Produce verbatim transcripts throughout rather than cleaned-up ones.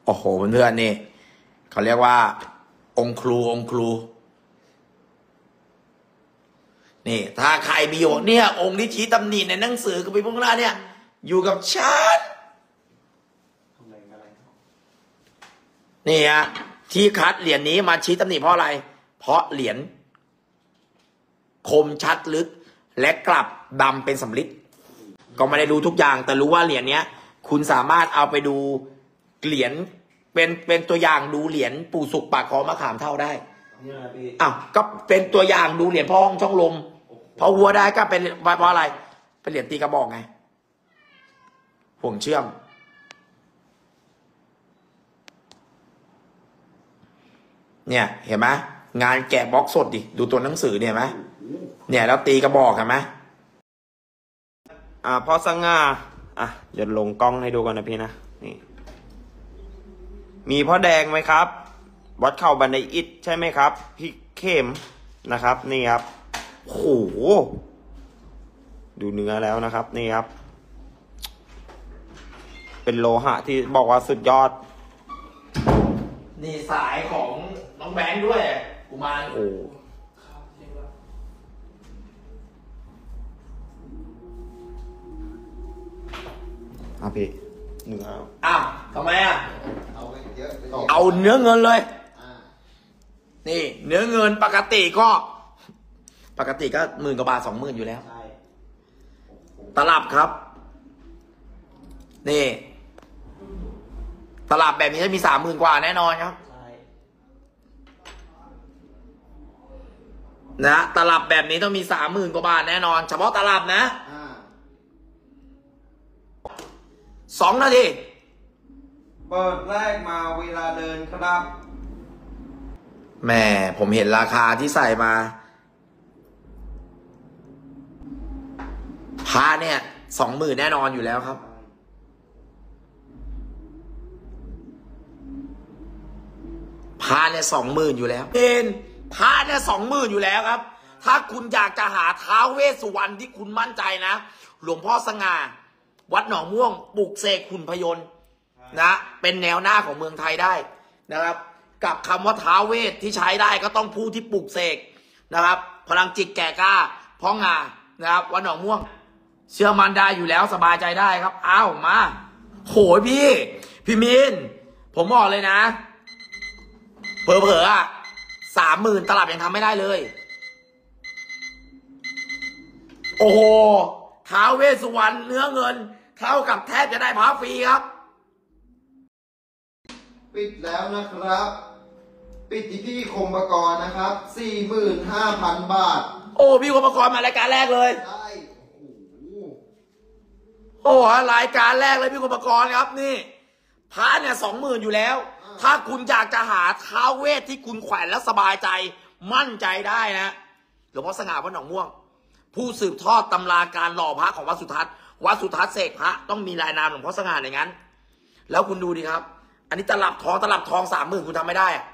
โอ้โหเพื่อนๆนี่เขาเรียกว่าองค์ครูองค์ครูนี่ถ้าใครมีอยู่เนี่ยองค์ที่ชี้ตำหนิในหนังสือกับไปพวกนั้นเนี่ยอยู่กับฉันนี่ฮะที่คัดเหรียญนี้มาชี้ตำหนิเพราะอะไรเพราะเหรียญคมชัดลึกและกลับดำเป็นสำริดก็ไม่ได้รู้ทุกอย่างแต่รู้ว่าเหรียญเนี้ยคุณสามารถเอาไปดูเหรียญเป็นเป็นตัวอย่างดูเหรียญปู่สุกปากคอมะขามเท่าได้อ้าวก็เป็นตัวอย่างดูเหรียญพ่อห้องช่องลมพอวัวได้ก็เป็นเพราะอะไรเป็นเหรียญตีกระบอกไงห่วงเชื่อมเนี่ยเห็นไหมงานแกะบล็อกสดดิดูตัวหนังสือเนี่ยไหมเนี่ยแล้วตีกระบอกเห็นไหมอ่าพ่อสง่าอ่ะเดี๋ยวลงกล้องให้ดูกันนะพี่นะนี่มีพ่อแดงไหมครับวัดเข่าบันไดอิฐใช่ไหมครับพี่เข้มนะครับนี่ครับโหดูเนื้อแล้วนะครับนี่ครับเป็นโลหะที่บอกว่าสุดยอดนี่สายของน้องแบงค์ด้วยกุมารโอ้อ่ะพี่เนื้ออ้าวทำไมอ่ะเอาเยอะเอาเนื้อเงินเลยนี่เนื้อเงินปกติก็ปกติก็หมื่นกว่าบาทสองหมื่นอยู่แล้วตลับครับนี่ตลับแบบนี้จะมีสามหมื่นกว่าแน่นอนครับนะตลับแบบนี้ต้องมีสามหมื่นกว่าบาทแน่นอนเฉพาะตลับนะสองนาทีเปิดแรกมาเวลาเดินครับแม่ผมเห็นราคาที่ใส่มาพาเนี่ยสองหมื่นแน่นอนอยู่แล้วครับพาเนี่ยสองหมื่นอยู่แล้วเอ็นพาเนี่ยสองหมื่นอยู่แล้วครับถ้าคุณอยากจะหาท้าวเวสสุวรรณที่คุณมั่นใจนะหลวงพ่อสง่าวัดหนองม่วงปลุกเสกหุ่นพยนต์นะเป็นแนวหน้าของเมืองไทยได้นะครับกับคำว่าท้าวเวสที่ใช้ได้ก็ต้องผู้ที่ปลุกเสกนะครับพลังจิตแก่กล้าพ่องานะครับวัดหนองม่วงเชื่อมันได้อยู่แล้วสบายใจได้ครับอ้าวมาโหยพี่พี่มินผมบอกเลยนะเผลอๆอ่ะสามหมื่นตลับยังทำไม่ได้เลยโอ้โหท้าวเวสสุวรรณเนื้อเงินเท่ากับแทบจะได้พระฟรีครับปิดแล้วนะครับปิดที่พี่คมประกรณ์นะครับ สี่หมื่นห้าพัน บาทโอ้พี่คมประกรณ์มารายการแรกเลยใช่โอ้โหรายการแรกเลยพี่คมประกรณ์ครับนี่พระเนี่ยสองหมื่นอยู่แล้วถ้าคุณอยากจะหาท้าวเวสที่คุณแขวนแล้วสบายใจมั่นใจได้นะหลวงพ่อสง่าวัดหนองม่วงผู้สืบทอดตำราการหล่อพระของวัดสุทัศน์วัดสุทัศน์เสกพระต้องมีลายนามหลวงพ่อสง่าอย่างนั้นแล้วคุณดูดิครับอันนี้ตลับทองตลับทองสามหมื่นคุณทำไม่ได้อะ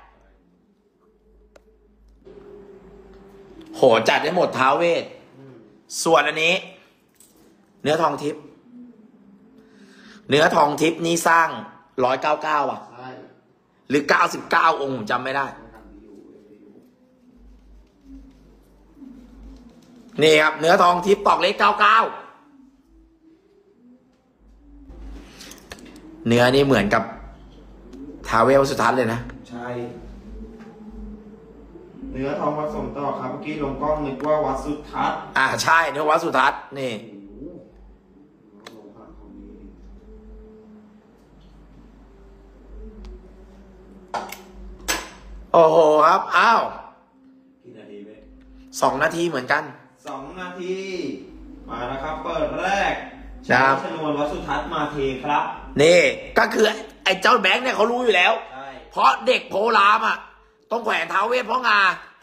โหจัดได้หมดท้าวเวสส่วนอันนี้เนื้อทองทิพย์เนื้อทองทิพย์นี่สร้างร้อยเก้าเก้าอ่ะหรือเก้าสิบเก้าองค์ผมจำไม่ได้นี่ครับเนื้อทองทิพย์ตอกเล็กเก้าเก้าเนื้อนี่เหมือนกับท้าวเวสวัดสุทัศน์เลยนะใช่เนื้อทองผสมต่อครับเมื่อกี้ลงกล้องนึกว่าวัดสุทัศน์อ่าใช่เนื้อวัดสุทัศน์นี่โอ้โหครับอ้าวกี่นาทีเว้ยสองนาทีเหมือนกันสองนาทีมาแล้วครับเปิดแรกครับชนวนวัดสุทัศน์มาเทครับนี่ก็คือไอ้เจ้าแบงค์เนี่ยเขารู้อยู่แล้วเพราะเด็กโพรามอ่ะต้องแขวนท้าวเวสเพราะงา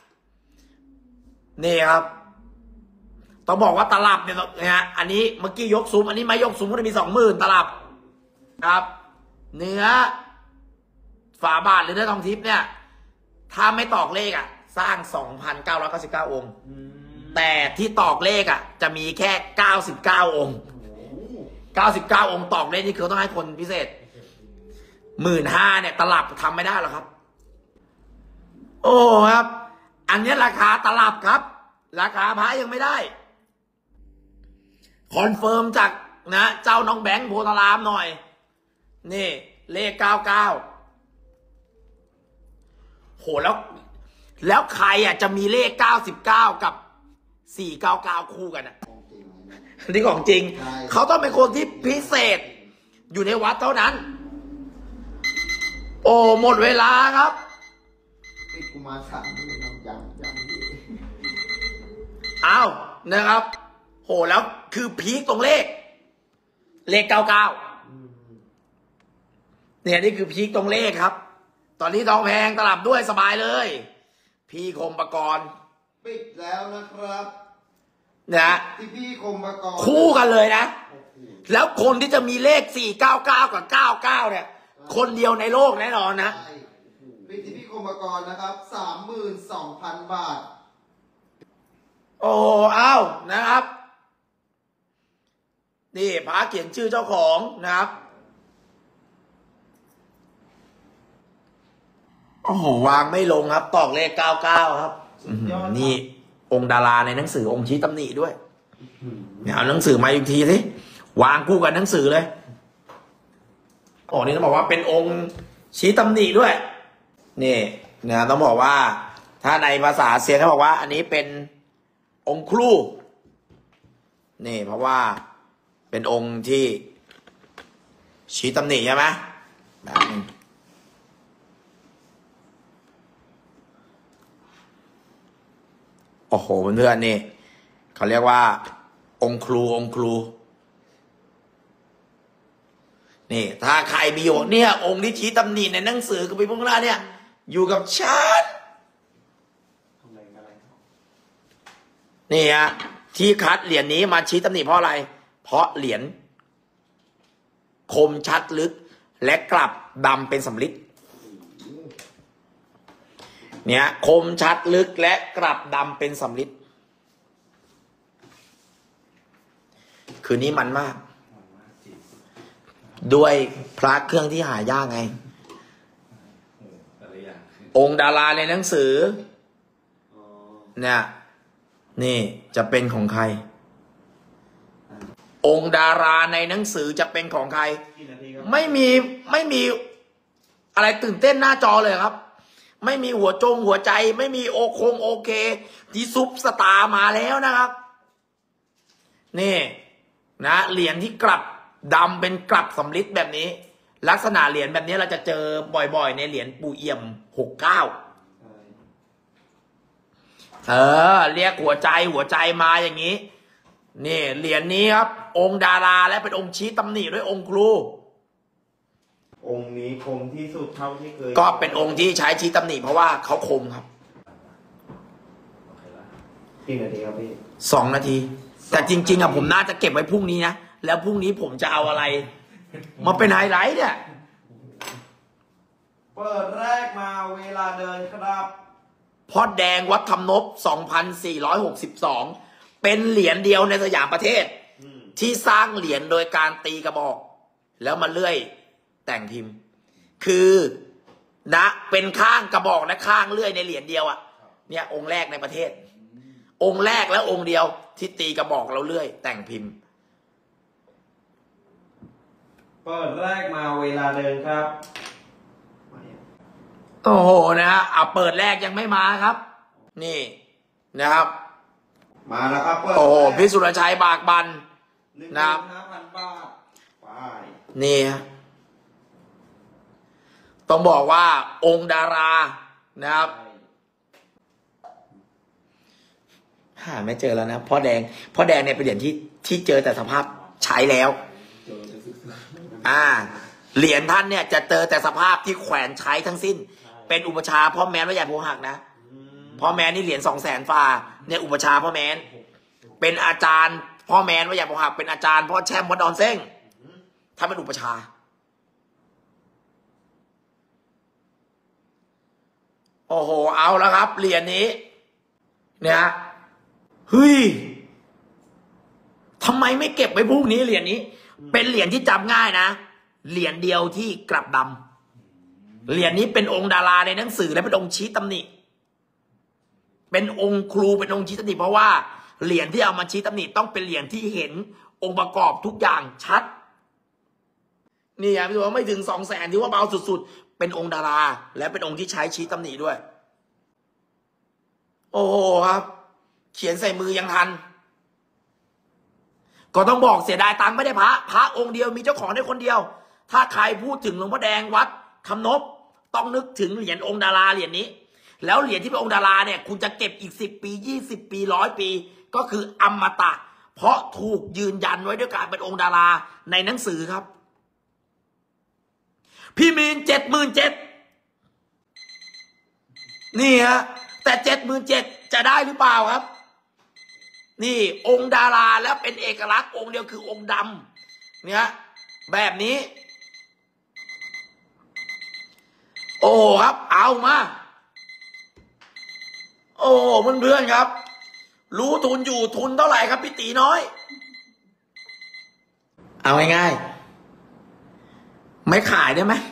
นี่ครับต้องบอกว่าตลับเนี่ยนะฮะอันนี้เมื่อกี้ยกซุ้มอันนี้ไม่ยกซุ้มก็จะมีสองหมื่นตลับครับเนื้อฝาบาทหรือเนื้อทองทิพย์เนี่ยถ้าไม่ตอกเลขอ่ะสร้าง สองพันเก้าร้อยเก้าสิบเก้า องค์แต่ที่ตอกเลขอ่ะจะมีแค่เก้าสิบเก้าองค์เก้าสิบเก้าองค์ตอกเลขนี่คือต้องให้คนพิเศษหมื่นห้าเนี่ยตลับทำไม่ได้หรอกครับ โอ้ครับ อันนี้ราคาตลับครับ ราคาพระยังไม่ได้คอนเฟิร์มจากนะเจ้าน้องแบงค์โพธารามหน่อยนี่เลขเก้าเก้าโหแล้วแล้วใครอ่ะจะมีเลขเก้าสิบเก้ากับสี่เก้าเก้าคู่กันอ่ะนี่ของจริงเขาต้องเป็นคนที่พิเศษอยู่ในวัดเท่านั้น โอ้หมดเวลาครับปิดกุมารสันนี่น้องยังยังดีเอานะครับ โหแล้วคือพีคตรงเลข เลขเก้าเก้าเนี่ยนี่คือพีคตรงเลขครับ ตอนนี้ทองแพงตลับด้วยสบายเลย พี่คมประกรณ์ปิดแล้วนะครับนะที่พี่คมประกรณ์คู่กันเลยนะ แล้วคนที่จะมีเลขสี่เก้าเก้ากับเก้าเก้าเนี่ย คนเดียวในโลกแน่นอนนะใช่ปิดที่พี่คมประกรณ์นะครับสามหมื่นสองพันบาทโอ้เอานะครับ นี่พระเขียนชื่อเจ้าของนะครับ โอ้โหวางไม่ลงครับ ตอกเลขเก้าเก้าครับอื้อหือนี่องค์ดาราในหนังสือองค์ชี้ตำหนิด้วยเนี่ยเอาหนังสือมาอีกทีสิวางคู่กันหนังสือเลยโอ้นี่ต้องบอกว่าเป็นองค์ชี้ตำหนิด้วย นี่นะต้องบอกว่า ถ้าในภาษาเซียนเขาบอกว่า อันนี้เป็นองค์ครูนี่เพราะว่าเป็นองค์ที่ชี้ตำหนิใช่ไหมแบบนึงโอ้โหเพื่อนๆนี่เขาเรียกว่า องค์ครูองค์ครูนี่ถ้าใครมีอยู่เนี่ยองค์ที่ชี้ตำหนิในหนังสือกับพี่พวกนั้นเนี่ยอยู่กับฉันนี่ฮะที่คัดเหรียญนี้มาชี้ตำหนิเพราะอะไรเพราะเหรียญคมชัดลึกและกลับดำเป็นสำริดเนี่ยคมชัดลึกและกลับดำเป็นสำริดคืนนี้มันมากด้วยพระเครื่องที่หายากไงองค์ดาราในหนังสือเนี่ยนี่จะเป็นของใครองค์ดาราในหนังสือจะเป็นของใครไม่มีไม่มีอะไรตื่นเต้นหน้าจอเลยครับไม่มีหัวจงหัวใจไม่มีโอคงโอเคที่ซุปสตาร์มาแล้วนะครับนี่นะเหรียญที่กลับดำเป็นกลับสำริดแบบนี้ลักษณะเหรียญแบบนี้เราจะเจอบ่อยๆในเหรียญปู่เอี่ยมหกเก้าเออเรียกหัวใจหัวใจมาอย่างนี้นี่เหรียญนี้ครับองค์ดาราและเป็นองค์ชี้ตำหนิด้วยองค์ครูองค์นี้คมที่สุดเท่าที่เคยก็เป็นองค์ที่ใช้ชี้ตำหนิเพราะว่าเขาคมครับกี่นาทีครับพี่สองนาที แต่จริงๆอ่ะผมน่าจะเก็บไว้พรุ่งนี้นะแล้วพรุ่งนี้ผมจะเอาอะไรมาเป็นไฮไลท์เนี่ยเปิดแรกมาเวลาเดินครับพ่อแดงวัดธรรมนพสองพันสี่ร้อยหกสิบสองเป็นเหรียญเดียวในสยามประเทศที่สร้างเหรียญโดยการตีกระบอกแล้วมาเลื่อยแต่งพิมพ์คือนะเป็นข้างกระบอกและข้างเลื่อยในเหรียญเดียวอ่ะเนี่ยองค์แรกในประเทศองค์แรกและองค์เดียวที่ตีกระบอกแล้วเลื่อยแต่งพิมพ์เปิดแรกมาเวลาเดินครับโอ้โหนะฮะอ่ะเปิดแรกยังไม่มาครับนี่นะครับมาแล้วครับเปิดโอ้โหพิสุรชัยบากบันหนึ่งนะครับห้าพันบาทไปนี่ฮะต้องบอกว่าองค์ดารานะครับหาไม่เจอแล้วนะพ่อแดงพ่อแดงเนี่ยเป็นเหรียญที่ที่เจอแต่สภาพใช้แล้วอ่าเหรียญท่านเนี่ยจะเจอแต่สภาพที่แขวนใช้ทั้งสิ้นเป็นอุปชาพ่อแม้นวัดใหญ่โพหักนะพ่อแม้นนี่เหรียญสองแสนฝ่าเนี่ยอุปชาพ่อแม้นเป็นอาจารย์พ่อแม้นวัดใหญ่โพหักเป็นอาจารย์พ่อแช่มวัดดอนเซ้งถ้าเป็นอุปชาโอ้โหเอาแล้วครับเหรียญนี้เนี่ยเฮ้ยทำไมไม่เก็บไว้พรุ่งนี้เหรียญนี้เป็นเหรียญที่จำง่ายนะเหรียญเดียวที่กลับดเหรียญนี้เป็นองค์ดาราในหนังสือและเป็นองค์ชี้ตำหนิเป็นองค์ครูเป็นองค์ชี้ตำหนิเพราะว่าเหรียญที่เอามาชี้ตำหนิต้องเป็นเหรียญที่เห็นองค์ประกอบทุกอย่างชัดนี่ครับพี่ว่าไม่ถึงสองแสนที่ว่าเบาสุดๆเป็นองค์ดาราและเป็นองค์ที่ใช้ชี้ตำหนิด้วยโอ้โหครับเขียนใส่มือยังทันก็ต้องบอกเสียดายตังค์ไม่ได้พระพระองค์เดียวมีเจ้าของได้คนเดียวถ้าใครพูดถึงหลวงพ่อแดงวัดคำนบต้องนึกถึงเหรียญองค์ดาราเหรียญนี้แล้วเหรียญที่เป็นองค์ดาราเนี่ยคุณจะเก็บอีกสิบปียี่สิบปีร้อยปีก็คืออมตะเพราะถูกยืนยันไว้ด้วยการเป็นองค์ดาราในหนังสือครับพี่มีนเจ็ดหมื่นเจ็ดนี่ฮะแต่เจ็ดหมื่นเจ็ดจะได้หรือเปล่าครับนี่องค์ดาราแล้วเป็นเอกลักษณ์องค์เดียวคือองค์ดำเนี่ยแบบนี้โอ้ครับเอามาโอ้เพื่อนๆครับรู้ทุนอยู่ทุนเท่าไหร่ครับพี่ตีน้อยเอาง่ายๆไม่ขายได้ไหม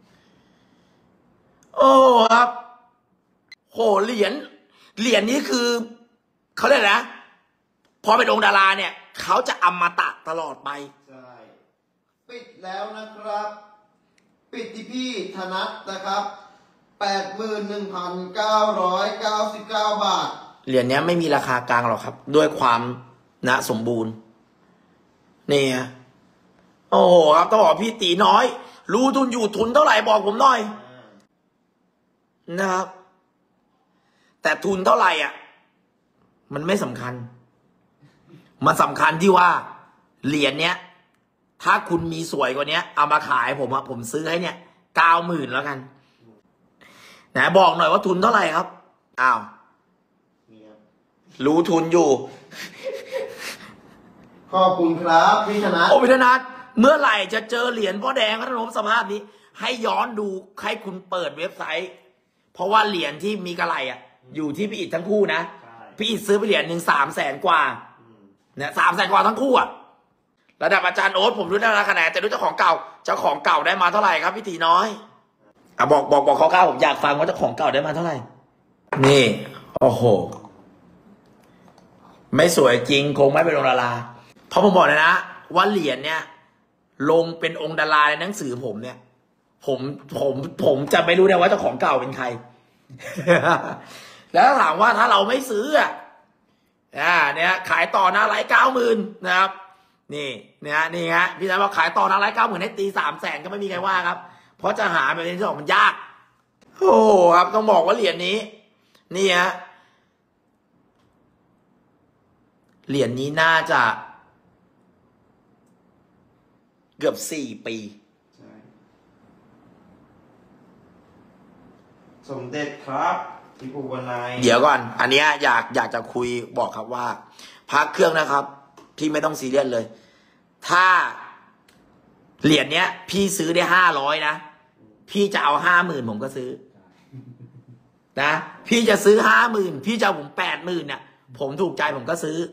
โอ้ครับโหเหรียญเหรียญนี้คือเขาเรียกนะพอเป็นองค์ดาราเนี่ยเขาจะอมตะตลอดไปใช่ปิดแล้วนะครับ ปิดที่พี่ธนัทนะครับแปดหมื่นหนึ่งพันเก้าร้อยเก้าสิบเก้าบาทเหรียญนี้ไม่มีราคากลางหรอกครับด้วยความนะสมบูรณ์นี่ฮะโอ้โหครับต้องบอกพี่ตีน้อยรู้ทุนอยู่ทุนเท่าไหร่บอกผมหน่อยนะครับแต่ทุนเท่าไหร่อ่ะมันไม่สำคัญมันสำคัญที่ว่าเหรียญเนี้ยถ้าคุณมีสวยกว่านี้เอามาขายผมอะผมซื้อให้เนี่ยเก้าหมื่นแล้วกันนะบอกหน่อยว่าทุนเท่าไหร่ครับอ้าวรู้ทุนอยู่ขอบคุณครับพี่ธนัทโอ้พี่ธนัทเมื่อไหร่จะเจอเหรียญพ่อแดงพระนมสภาพนี้ให้ย้อนดูให้คุณเปิดเว็บไซต์เพราะว่าเหรียญที่มีกระไรอ่ะอยู่ที่พี่อิฐทั้งคู่นะพี่อิฐซื้อไปเหรียญหนึ่งสามแสนกว่าเนี่ยสามแสนกว่าทั้งคู่อ่ะระดับอาจารย์โอ๊ตผมรู้ได้แล้วคะแนนแต่รู้เจ้าของเก่าเจ้าของเก่าได้มาเท่าไหร่ครับพี่ตีน้อยอ่ะบอกบอกบอกเขาข้าวผมอยากฟังว่าเจ้าของเก่าได้มาเท่าไหร่นี่โอ้โหไม่สวยจริงคงไม่เป็นองค์ดาราเพราะผมบอกเลยนะว่าเหรียญเนี่ยลงเป็นองค์ดาราในหนังสือผมเนี่ยผมผมผมจะไม่รู้ได้ว่าเจ้าของเก่าเป็นใคร แล้วถามว่าถ้าเราไม่ซื้ออ่ะอ่าเนี่ยขายต่อหน้าไลฟ์เก้าหมื่นนะครับนี่เนี่ยนี่ฮะพี่ชายบอกขายต่อหน้าไลฟ์เก้าหมื่นให้ตีสามแสนก็ไม่มีใครว่าครับเพราะจะหาแบบนี้ที่สองมันยากโอ้ครับต้องบอกว่าเหรียญนี้นี่ฮะเหรียญนี้น่าจะเกือบสี่ปีสมเด็จครับที่ภูวนัยเดี๋ยวก่อนอันนี้อยากอยากจะคุยบอกครับว่าพักเครื่องนะครับพี่ไม่ต้องซีเรียสเลยถ้าเหรียญเนี้ยพี่ซื้อได้ห้าร้อยนะพี่จะเอาห้าหมื่นผมก็ซื้อนะพี่จะซื้อห้าหมื่นพี่จะเอาผมแปดหมื่นเนี่ยผมถูกใจผมก็ซื้อ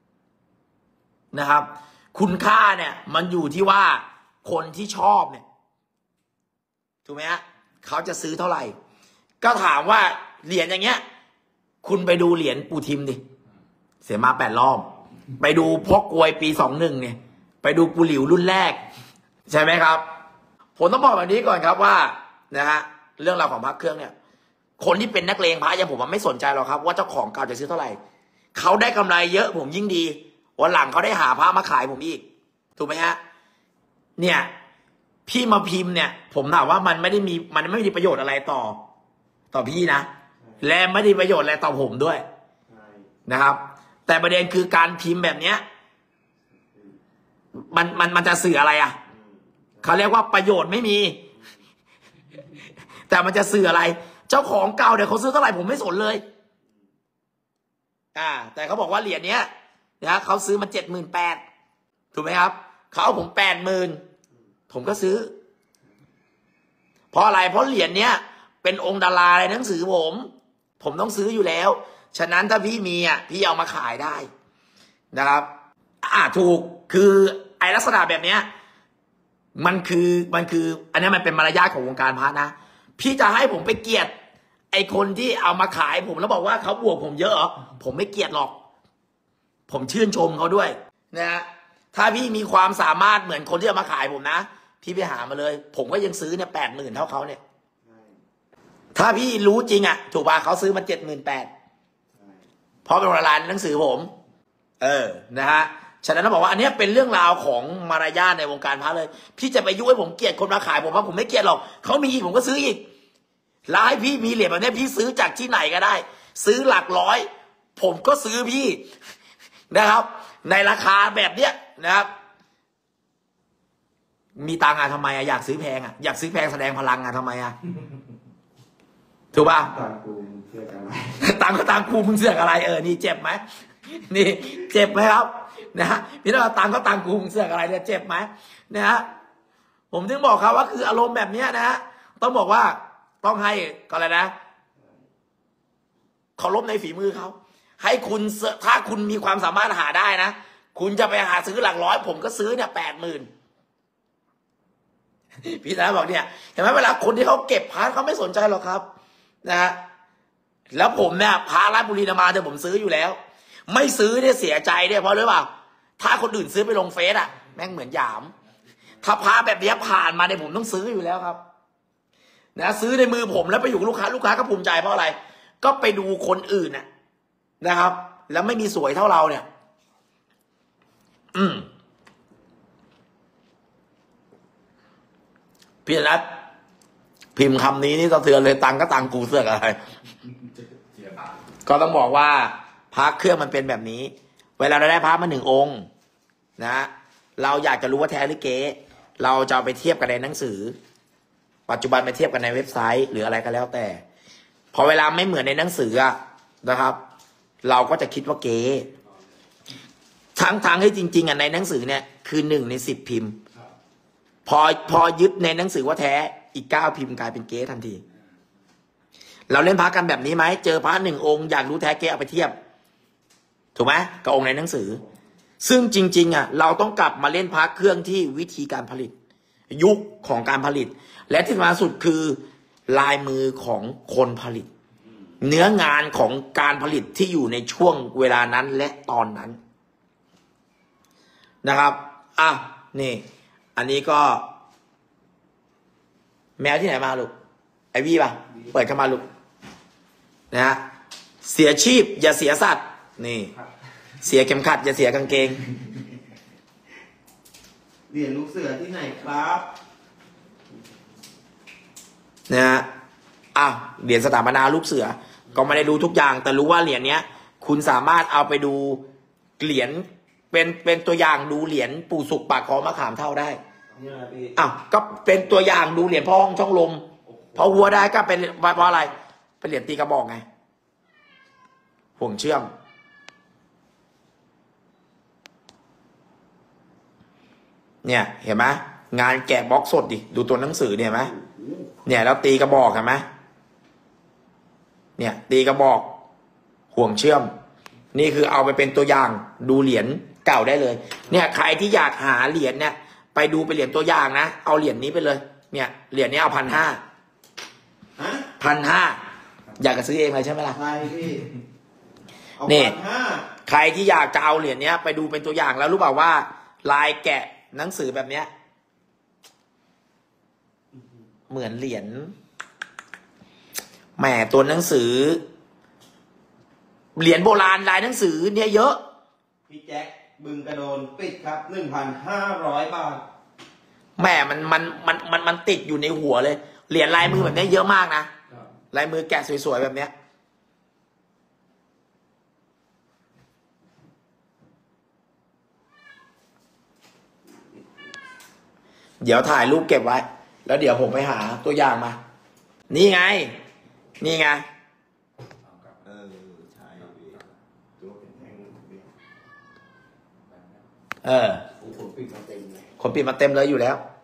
นะครับคุณค่าเนี่ยมันอยู่ที่ว่าคนที่ชอบเนี่ยถูกไหมฮะเขาจะซื้อเท่าไหร่ก็ถามว่าเหรียญอย่างเงี้ยคุณไปดูเหรียญปู่ทิมดิเสียมาแปดรอบไปดูพ่อกวยปีสองหนึ่งเนี่ยไปดูปู่หลิวรุ่นแรกใช่ไหมครับผมต้องบอกแบบนี้ก่อนครับว่านะฮะเรื่องราวของพระเครื่องเนี่ยคนที่เป็นนักเลงพระอย่างผมไม่สนใจหรอกครับว่าเจ้าของเก่าจะซื้อเท่าไหร่เขาได้กำไรเยอะผมยิ่งดีวันหลังเขาได้หาพระมาขายผมอีกถูกไหมฮะเนี่ยพี่มาพิมพ์เนี่ยผมถามว่ามันไม่ได้มีมันไม่มีประโยชน์อะไรต่อต่อพี่นะและไม่ได้ประโยชน์อะไรต่อผมด้วยนะครับแต่ประเด็นคือการพิมพ์แบบเนี้ยมันมันมันจะสื่ออะไรอ่ะเขาเรียกว่าประโยชน์ไม่มีแต่มันจะสื่ออะไรเจ้าของเก่าเดี๋ยวเขาซื้อเท่าไหร่ผมไม่สนเลยอ่าแต่เขาบอกว่าเหรียญเนี้ยนะเขาซื้อมาเจ็ดหมื่นแปดถูกไหมครับเขาเอาผมแปดหมื่นผมก็ซื้อเพราะอะไรเพราะเหรียญเนี้ยเป็นองค์ดาราในหนังสือผมผมต้องซื้ออยู่แล้วฉะนั้นถ้าพี่มีอ่ะพี่เอามาขายได้นะครับอ่าถูกคือไอลักษณะแบบเนี้ยมันคือมันคืออันนี้มันเป็นมารยาทของวงการพระนะพี่จะให้ผมไปเกลียดไอคนที่เอามาขายผมแล้วบอกว่าเขาบวกผมเยอะเหรอผมไม่เกลียดหรอกผมชื่นชมเขาด้วยนะฮะถ้าพี่มีความสามารถเหมือนคนที่เอามาขายผมนะพี่ไปหามาเลยผมก็ยังซื้อเนี่ยแปดหมื่นเท่าเขาเนี่ยถ้าพี่รู้จริงอ่ะถูกป่ะเขาซื้อมาเจ็ดหมื่นแปดเพราะเป็นรายหนังสือผม เออนะฮะฉะนั้นต้องบอกว่าอันนี้เป็นเรื่องราวของมารยาทในวงการพระเลยพี่จะไปยุให้ผมเกลียดคนมาขายผมว่าผมไม่เกลียดหรอกเขามีผมก็ซื้ออีกแล้วให้พี่มีเหรียญแบบนี้พี่ซื้อจากที่ไหนก็ได้ซื้อหลักร้อยผมก็ซื้อพี่นะครับในราคาแบบเนี้ยนะครับมีตังค์อะทำไมอะอยากซื้อแพงอะอยากซื้อแพงแสดงพลังอะทำไมอะถูกป่ะตามกูเชื่อกันไหมตังค์ก็ตังค์กูมึงเสือกอะไรเออนี่เจ็บไหมนี่เจ็บไหมครับนะฮะพี่น้องตังค์ก็ตังค์กูมึงเสือกอะไรเนี่ยเจ็บไหมนะฮะผมถึงบอกครับว่าคืออารมณ์แบบเนี้ยนะฮะต้องบอกว่าต้องให้ก็อะไรนะเคารพในฝีมือเขาให้คุณถ้าคุณมีความสามารถหาได้นะคุณจะไปหาซื้อหลักร้อยผมก็ซื้อเนี่ยแปดหมื่นพี่นะบอกเนี่ยเห็นไหมเวลาคนที่เขาเก็บพาร์ทเขาไม่สนใจหรอกครับนะฮะแล้วผมเนี่ยพาราชบุรีมาเดี๋ยวผมซื้ออยู่แล้วไม่ซื้อเนี่ยเสียใจเนี่ยเพราะด้วยเปล่าถ้าคนอื่นซื้อไปลงเฟซอ่ะแม่งเหมือนหยามถ้าพาแบบนี้ผ่านมาเนี่ยผมต้องซื้ออยู่แล้วครับนะซื้อในมือผมแล้วไปอยู่กับลูกค้าลูกค้าก็ภูมิใจเพราะอะไรก็ไปดูคนอื่นน่ะนะครับแล้วไม่มีสวยเท่าเราเนี่ยอืมพี่นัทพิมพ์คำนี้นี่สะเทือนเลยตังก็ตังกูเสือกอะไรก็ต้องบอกว่าพระเครื่องมันเป็นแบบนี้เวลาเราได้พระมาหนึ่งองค์นะเราอยากจะรู้ว่าแท้หรือเก๊เราจะเอาไปเทียบกันในหนังสือปัจจุบันไปเทียบกันในเว็บไซต์หรืออะไรก็แล้วแต่พอเวลาไม่เหมือนในหนังสืออะนะครับเราก็จะคิดว่าเก๊ทั้งทางให้จริงๆอ่ะในหนังสือเนี่ยคือหนึ่งในสิบพิมพ์พอพอยึดในหนังสือว่าแท้อีกเก้าพิมพ์กลายเป็นเก๊ทันทีเราเล่นพระกันแบบนี้ไหมเจอพระหนึ่งองค์อยากรู้แท้เก๊เอาไปเทียบถูกไหมกับองค์ในหนังสือซึ่งจริงๆอ่ะเราต้องกลับมาเล่นพระเครื่องที่วิธีการผลิตยุคของการผลิตและที่มาสุดคือลายมือของคนผลิตเนื้องานของการผลิตที่อยู่ในช่วงเวลานั้นและตอนนั้นนะครับอ่ะนี่อันนี้ก็แมวที่ไหนมาลูกไอวี่ป่ะเปิดเข้ามาลูกนะฮะเสียชีพอย่าเสียสัตว์นี่เสียเข็มขัดอย่าเสียกางเกงเหรียญลูกเสือที่ไหนครับนะฮะอ่ะเหรียญสถาปนาลูกเสือก็ไม่ได้รู้ทุกอย่างแต่รู้ว่าเหรียญเนี้ยคุณสามารถเอาไปดูเหรียญเป็นเป็นตัวอย่างดูเหรียญปู่สุกปากคอมะขามเท่าได้อ้าวก็เป็นตัวอย่างดูเหรียญพ่อห้องช่องลมพอหัวได้ก็เป็นเพราะอะไรเป็นเหรียญตีกระบอกไงห่วงเชื่อมเนี่ยเห็นไหมงานแกะบล็อกสดดิดูตัวหนังสือเนี่ยเห็นไหมเนี่ยแล้วตีกระบอกเห็นไหมเนี่ยตีกระบอกห่วงเชื่อมนี่คือเอาไปเป็นตัวอย่างดูเหรียญเก่าได้เลยเนี่ยใครที่อยากหาเหรียญเนี่ยไปดูไปเหรียญตัวอย่างนะเอาเหรียญนี้ไปเลยเนี่ยเหรียญนี้เอาพันห้าพันห้าอยากจะซื้อเองเลยใช่ไหมล่ะใช่พี่นี่ใครที่อยากจะเอาเหรียญนี้ไปดูเป็นตัวอย่างแล้วรู้เปล่าว่าลายแกะหนังสือแบบเนี้ยเหมือนเหรียญแหมตัวหนังสือเหรียญโบราณลายหนังสือเนี่ยเยอะพี่แจ็คบึงกระโดนปิดครับหนึ่งพันห้าร้อยบาทแหมมันมันมันมันมันติดอยู่ในหัวเลยเหรียญลายมือแบบนี้เยอะมากนะลายมือแกะสวยๆแบบเนี้ยเดี๋ยวถ่ายรูปเก็บไว้แล้วเดี๋ยวผมไปหาตัวอย่างมานี่ไงนี่ไงเออใช่ตัวเป็นแท่งเออคนปิดมาเต็มเลยคนปิดมาเต็มเลยอยู่แล้ว